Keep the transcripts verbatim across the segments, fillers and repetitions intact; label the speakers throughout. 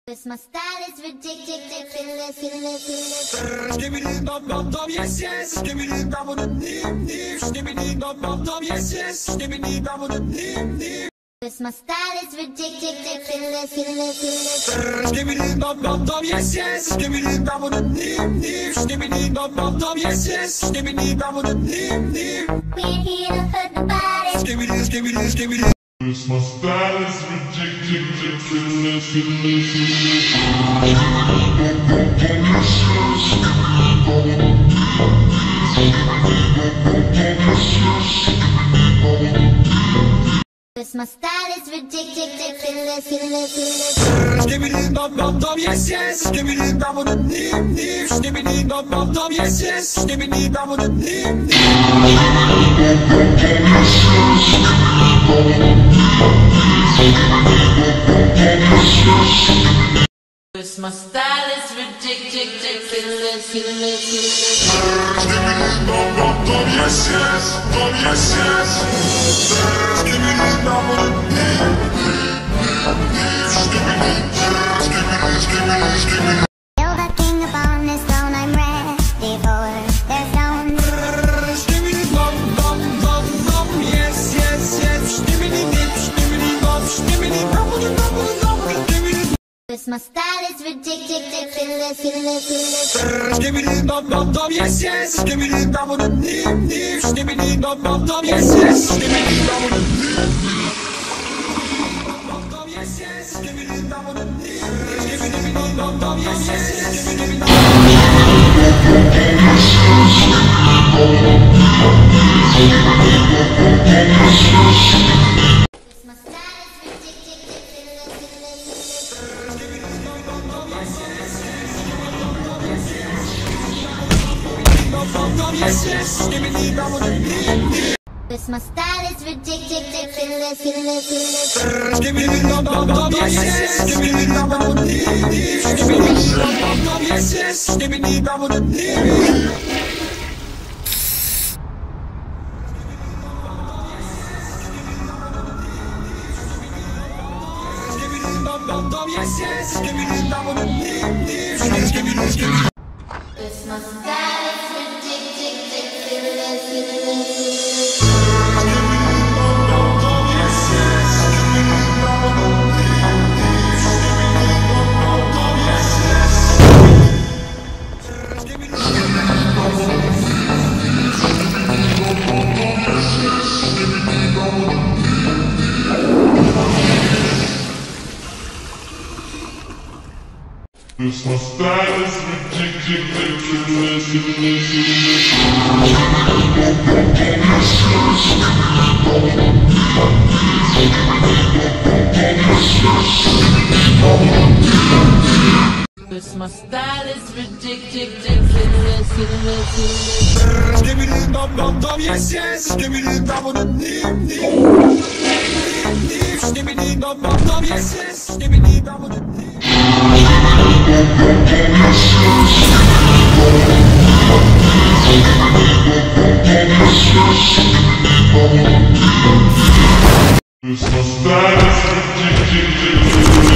Speaker 1: Cause my style is ridiculous, ridiculous.
Speaker 2: Skibidi dum dum dum, yes yes. Skibidi dum dum dim dim. Skibidi dum dum dum, yes yes. Skibidi dum dum dim dim.
Speaker 1: Cause my style is ridiculous, ridiculous.
Speaker 2: Skibidi dum dum dum, yes yes. Skibidi dum dum dim dim. Skibidi dum dum dum, yes yes. Skibidi dum dum dim dim.
Speaker 1: We're here to hurt the body.
Speaker 2: Skibidi skibidi skibidi.
Speaker 3: Cause my style is ridiculous, ridiculous.
Speaker 1: Cause my style is ridiculous, ridiculous.
Speaker 2: Skibidi dum dum dum, yes yes. Skibidi dum dum dim dim. Skibidi dum dum dum, yes yes. Skibidi dum dum dim dim.
Speaker 4: Cause my style is ridiculous, ridiculous.
Speaker 2: Skibidi dum dum dum, yes yes. Dum yes yes. Skibidi dum dum dim dim dim. Skibidi skibidi skibidi skibidi.
Speaker 1: Till the king upon his throne, I'm ready for their stone.
Speaker 2: Skibidi dum dum dum dum, yes yes yes. Skibidi dip, skibidi dum, skibidi dum dum dum dum. Skibidi.
Speaker 1: Cause my style is ridiculous, ridiculous.
Speaker 2: Skibidi dum dum dum, yes yes. Skibidi dum dum dim dim. Skibidi dum dum dum, yes yes. Skibidi dum dum dim dim. Dum dum yes yes. Skibidi dum dum dim dim. Skibidi dum dum yes yes. Skibidi dum
Speaker 1: My style is ridiculous,
Speaker 2: yes yes. Skibidi dum dum dim dim.
Speaker 1: Cause my style is ridiculous, ridiculous.
Speaker 2: Skibidi dum dum dum, yes yes. Skibidi dum dum dim dim. Skibidi dum dum dum, yes yes. Skibidi dum dum dim dim. Skibidi dum dum dum, yes yes. Skibidi dum dum dim dim. Skibidi skibidi.
Speaker 1: Cause my style is ridiculous, ridiculous.
Speaker 3: Cause my style is ridiculous, ridiculous.
Speaker 4: Cause my style is ridiculous, ridiculous.
Speaker 2: Skibidi dum dum dum, yes yes. Skibidi dum dum dim dim. Skibidi dum dum dum, yes yes. Skibidi dum dum dim.
Speaker 3: Cause my style is ridiculous.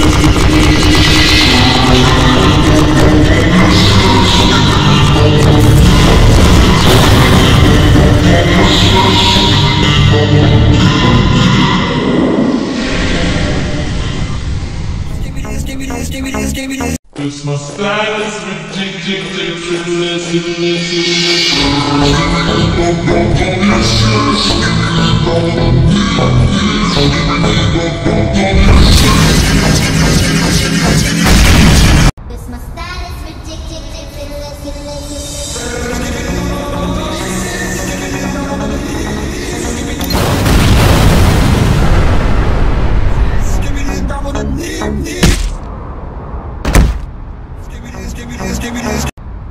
Speaker 3: Cause my style is ridiculous, ridiculous.
Speaker 1: Cause my style is ridiculous, ridiculous.
Speaker 2: Skibidi dum dum dim dim. Skibidi skibidi skibidi.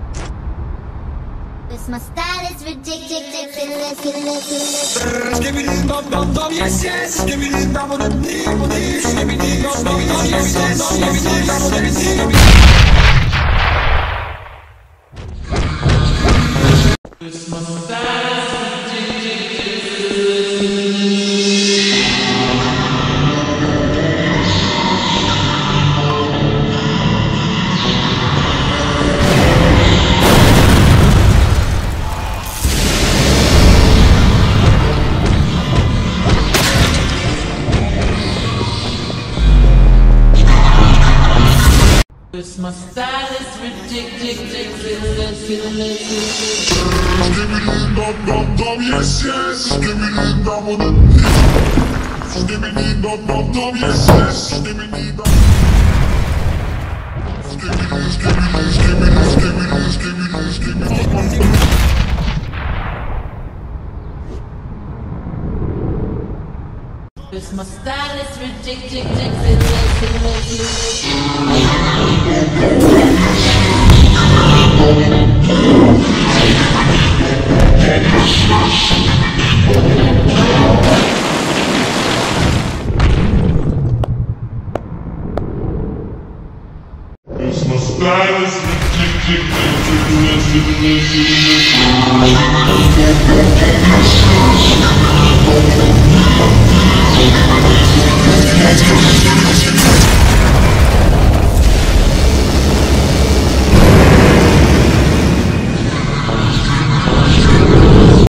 Speaker 1: Cause my style is ridiculous, ridiculous.
Speaker 2: Skibidi dum dum dum, yes yes. Skibidi dum dum dim dim. Skibidi dum dum dum, yes yes. Skibidi dum dum dim dim.
Speaker 4: Cause my style is ridiculous. This my style is ridiculous.
Speaker 2: Skibidi dum dum dum, yes yes. Skibidi dum dum. Skibidi dum dum dum, yes yes. Skibidi dum. Skibidi skibidi skibidi skibidi skibidi skibidi.
Speaker 4: This my style is ridiculous.
Speaker 3: It's my style is ridiculous.